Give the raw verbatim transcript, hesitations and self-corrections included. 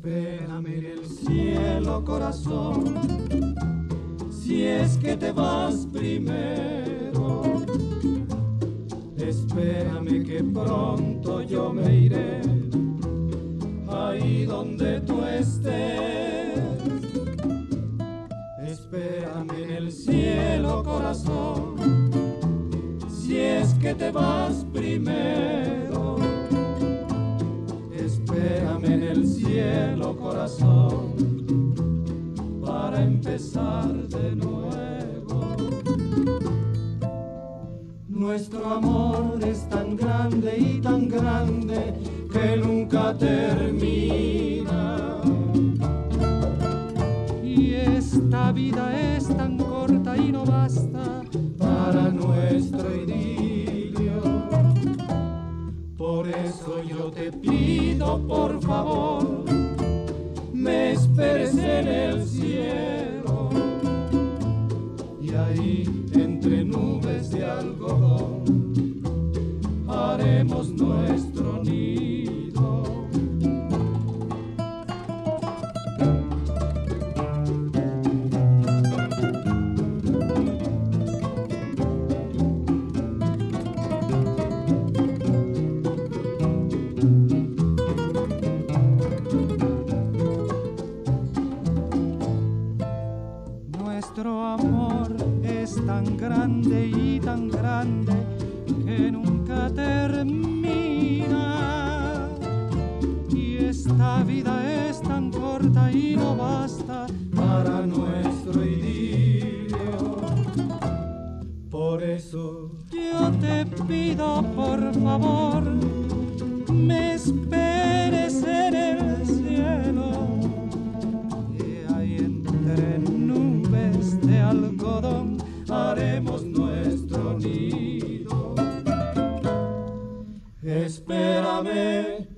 Espérame en el cielo, corazón, si es que te vas primero. Espérame que pronto yo me iré, ahí donde tú estés. Espérame en el cielo, corazón, si es que te vas primero. Espérame en el cielo, corazón, para empezar de nuevo. Nuestro amor es tan grande y tan grande que nunca termina. Y esta vida es tan corta y no basta para nuestro idilio. Por eso yo te pido, por favor, me esperes en el cielo. Y ahí, entre nubes de algodón, haremos nuestro nido. Nuestro amor es tan grande y tan grande que nunca termina. Y esta vida es tan corta y no basta para nuestro idilio. Por eso yo te pido, por favor, me esperes en el cielo. Y ahí entre nubes de algodón haremos nuestro nido. Espérame